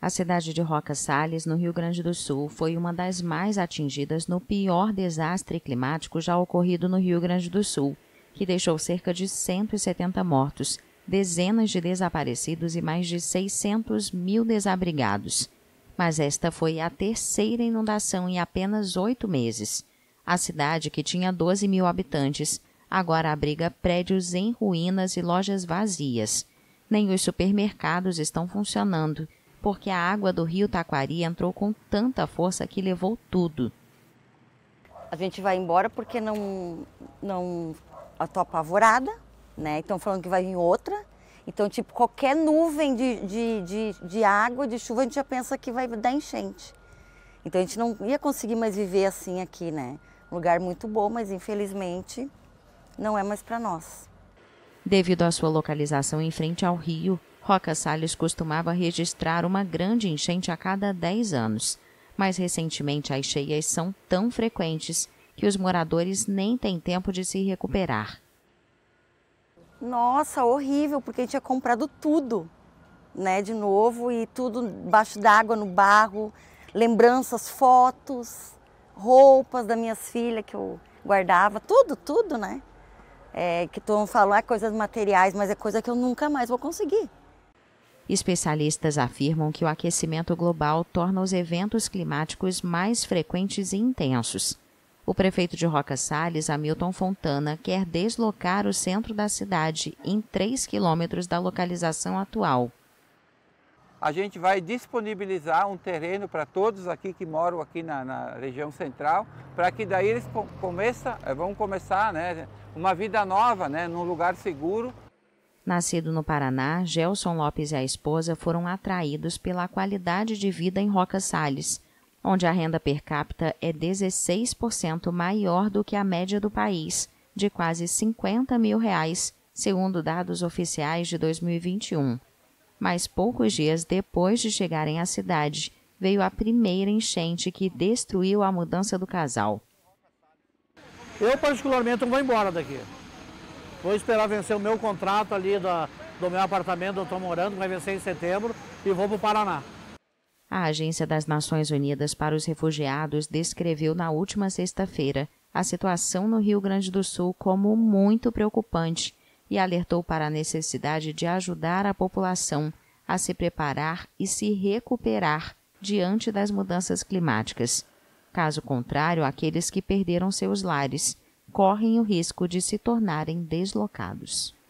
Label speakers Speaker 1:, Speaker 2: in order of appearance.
Speaker 1: A cidade de Roca Sales, no Rio Grande do Sul, foi uma das mais atingidas no pior desastre climático já ocorrido no Rio Grande do Sul, que deixou cerca de 170 mortos, dezenas de desaparecidos e mais de 600 mil desabrigados. Mas esta foi a terceira inundação em apenas 8 meses. A cidade, que tinha 12 mil habitantes, agora abriga prédios em ruínas e lojas vazias. Nem os supermercados estão funcionando, porque a água do rio Taquari entrou com tanta força que levou tudo.
Speaker 2: A gente vai embora porque não eu tô apavorada, né? Estão falando que vai vir outra. Então, tipo, qualquer nuvem de água, de chuva, a gente já pensa que vai dar enchente. Então, a gente não ia conseguir mais viver assim aqui, né? Um lugar muito bom, mas infelizmente não é mais para nós.
Speaker 1: Devido à sua localização em frente ao rio, Roca Sales costumava registrar uma grande enchente a cada 10 anos. Mas recentemente as cheias são tão frequentes que os moradores nem têm tempo de se recuperar.
Speaker 2: Nossa, horrível, porque a gente tinha comprado tudo, né, de novo, e tudo embaixo d'água, no barro, lembranças, fotos, roupas das minhas filhas que eu guardava, tudo, né? Que todo mundo fala, coisas materiais, mas é coisa que eu nunca mais vou conseguir.
Speaker 1: Especialistas afirmam que o aquecimento global torna os eventos climáticos mais frequentes e intensos. O prefeito de Roca Sales, Hamilton Fontana, quer deslocar o centro da cidade em 3 quilômetros da localização atual.
Speaker 3: A gente vai disponibilizar um terreno para todos aqui que moram aqui na região central, para que daí eles vão começar, né, uma vida nova, né, num lugar seguro.
Speaker 1: Nascido no Paraná, Gelson Lopes e a esposa foram atraídos pela qualidade de vida em Roca Sales, onde a renda per capita é 16% maior do que a média do país, de quase 50 mil reais, segundo dados oficiais de 2021. Mas poucos dias depois de chegarem à cidade, veio a primeira enchente que destruiu a mudança do casal.
Speaker 4: Eu, particularmente, não vou embora daqui. Vou esperar vencer o meu contrato ali do meu apartamento onde eu estou morando, que vai vencer em setembro, e vou para o Paraná.
Speaker 1: A Agência das Nações Unidas para os Refugiados descreveu na última sexta-feira a situação no Rio Grande do Sul como muito preocupante e alertou para a necessidade de ajudar a população a se preparar e se recuperar diante das mudanças climáticas. Caso contrário, aqueles que perderam seus lares correm o risco de se tornarem deslocados.